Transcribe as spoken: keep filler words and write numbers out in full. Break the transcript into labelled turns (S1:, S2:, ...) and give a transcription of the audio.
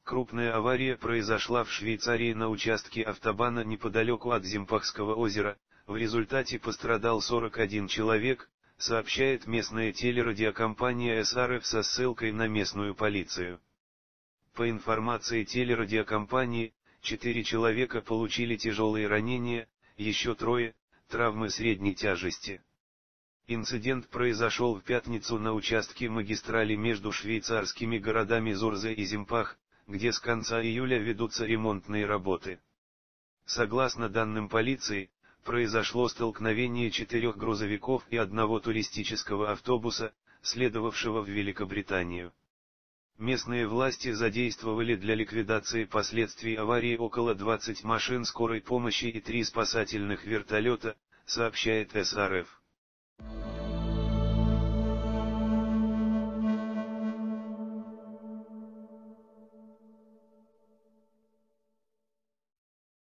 S1: Крупная авария произошла в Швейцарии на участке автобана неподалеку от Зимпахского озера, в результате пострадал сорок один человек, сообщает местная телерадиокомпания эс эр эф со ссылкой на местную полицию. По информации телерадиокомпании, четыре человека получили тяжелые ранения, еще трое – травмы средней тяжести. Инцидент произошел в пятницу на участке магистрали между швейцарскими городами Зурзе и Зимпах, где с конца июля ведутся ремонтные работы. Согласно данным полиции, произошло столкновение четырех грузовиков и одного туристического автобуса, следовавшего в Великобританию. Местные власти задействовали для ликвидации последствий аварии около двадцати машин скорой помощи и три спасательных вертолета, сообщает эс эр эф.